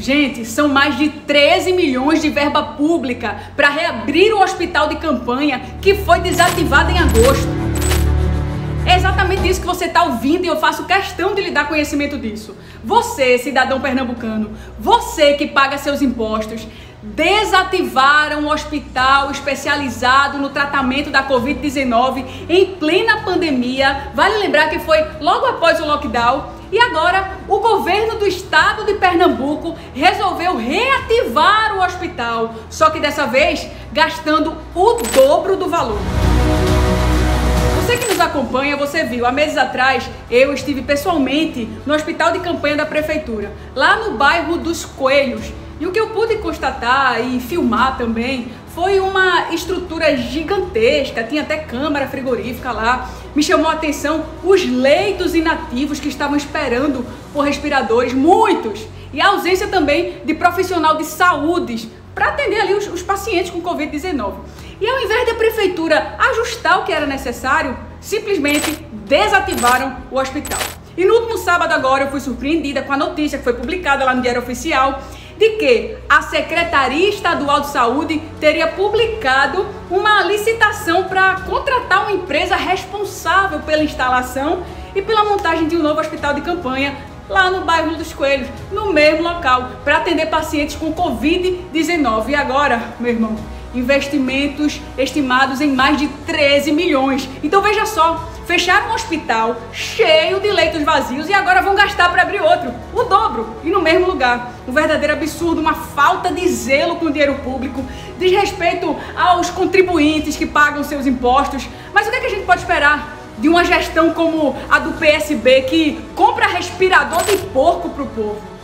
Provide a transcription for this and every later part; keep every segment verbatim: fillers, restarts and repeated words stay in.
Gente, são mais de treze milhões de verba pública para reabrir o hospital de campanha que foi desativado em agosto. É exatamente isso que você está ouvindo e eu faço questão de lhe dar conhecimento disso. Você, cidadão pernambucano, você que paga seus impostos, desativaram o hospital especializado no tratamento da covid dezenove em plena pandemia. Vale lembrar que foi logo após o lockdown. E agora o governo do estado de Pernambuco resolveu reativar o hospital, só que dessa vez gastando o dobro do valor. Você que nos acompanha, você viu, há meses atrás eu estive pessoalmente no hospital de campanha da prefeitura, lá no bairro dos Coelhos. E o que eu pude constatar e filmar também foi uma estrutura gigantesca, tinha até câmara frigorífica lá. Me chamou a atenção os leitos inativos que estavam esperando por respiradores, muitos. E a ausência também de profissional de saúde para atender ali os, os pacientes com covid dezenove. E ao invés da prefeitura ajustar o que era necessário, simplesmente desativaram o hospital. E no último sábado agora eu fui surpreendida com a notícia que foi publicada lá no Diário Oficial de que a Secretaria Estadual de Saúde teria publicado uma licitação para contratar uma empresa responsável pela instalação e pela montagem de um novo hospital de campanha lá no bairro dos Coelhos, no mesmo local, para atender pacientes com covid dezenove. E agora, meu irmão, investimentos estimados em mais de treze milhões. Então veja só, fecharam um hospital cheio de leitos vazios e agora vão gastar para abrir outro, o dobro, e no mesmo lugar. Um verdadeiro absurdo, uma falta de zelo com o dinheiro público, desrespeito aos contribuintes que pagam seus impostos. Mas o que é que a gente pode esperar de uma gestão como a do P S B, que compra respirador de porco para o povo?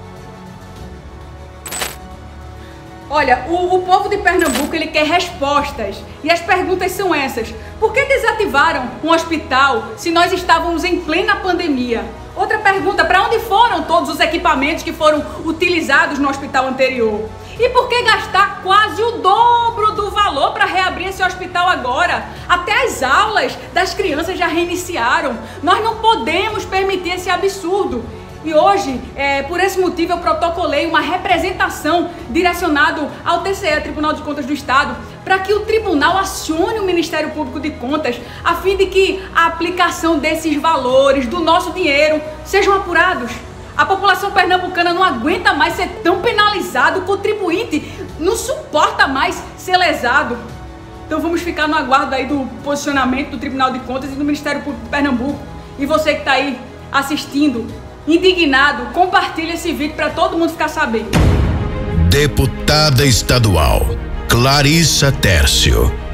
Olha, o, o povo de Pernambuco, ele quer respostas. E as perguntas são essas. Por que desativaram um hospital se nós estávamos em plena pandemia? Outra pergunta, para onde foram todos os equipamentos que foram utilizados no hospital anterior? E por que gastar quase o dobro do valor para reabrir esse hospital agora? Até as aulas das crianças já reiniciaram. Nós não podemos permitir esse absurdo. E hoje, é, por esse motivo, eu protocolei uma representação direcionada ao T C E, Tribunal de Contas do Estado, para que o tribunal acione o Ministério Público de Contas, a fim de que a aplicação desses valores, do nosso dinheiro, sejam apurados. A população pernambucana não aguenta mais ser tão penalizado, o contribuinte não suporta mais ser lesado. Então vamos ficar no aguardo aí do posicionamento do Tribunal de Contas e do Ministério Público de Pernambuco. E você que está aí assistindo, indignado, compartilha esse vídeo para todo mundo ficar sabendo. Deputada estadual Clarissa Tércio.